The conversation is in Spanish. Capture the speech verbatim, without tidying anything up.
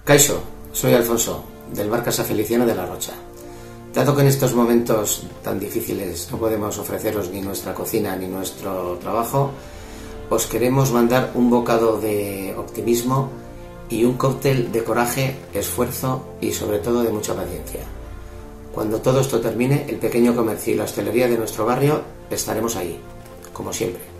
Kaixo, soy Alfonso, del bar Casa Feliciano de La Rocha. Dado que en estos momentos tan difíciles no podemos ofreceros ni nuestra cocina ni nuestro trabajo, os queremos mandar un bocado de optimismo y un cóctel de coraje, esfuerzo y sobre todo de mucha paciencia. Cuando todo esto termine, el pequeño comercio y la hostelería de nuestro barrio estaremos ahí, como siempre.